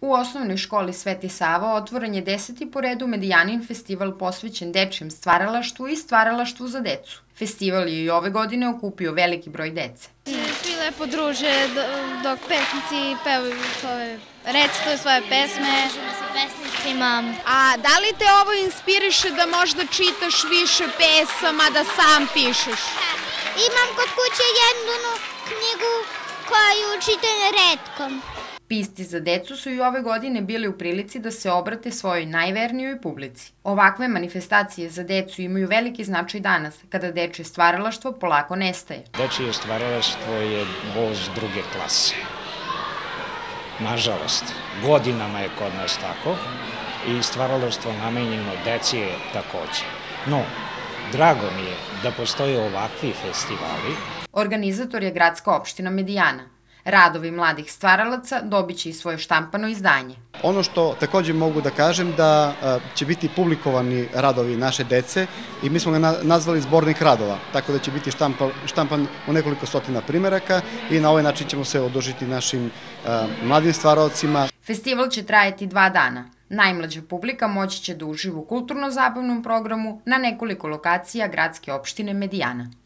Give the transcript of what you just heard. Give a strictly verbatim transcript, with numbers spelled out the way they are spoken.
U osnovnoj školi Sveti Sava otvoren je deseti po redu Medijanin festival posvećen dečijem stvaralaštvu i stvaralaštvu za decu. Festival je i ove godine okupio veliki broj dece. Svi lepo druže dok pesnici pevaju svoje, recituju svoje pesme sa pesnicima. A da li te ovo inspiriše da možda čitaš više pesama, da sam pišeš? Imam kod kuće jednu knjigu koju čitam retkom. Pisci za decu su i ove godine bili u prilici da se obrate svojoj najvernijoj publici. Ovakve manifestacije za decu imaju veliki značaj danas, kada dečje stvaralaštvo polako nestaje. Dečje stvaralaštvo je voz druge klase. Nažalost, godinama je kod nas tako i stvaralaštvo namenjeno deci je takođe. No, drago mi je da postoje ovakvi festivali. Organizator je gradska opština Medijana. Radovi mladih stvaralaca dobit će i svoje štampano izdanje. Ono što takođe mogu da kažem da će biti publikovani radovi naše dece i mi smo ga nazvali zbornik radova, tako da će biti štampan u nekoliko stotina primeraka i na ovaj način ćemo se odužiti našim mladim stvaralcima. Festival će trajati dva dana. Najmlađa publika moći će da uživa u kulturno-zabavnom programu na nekoliko lokacija gradske opštine Medijana.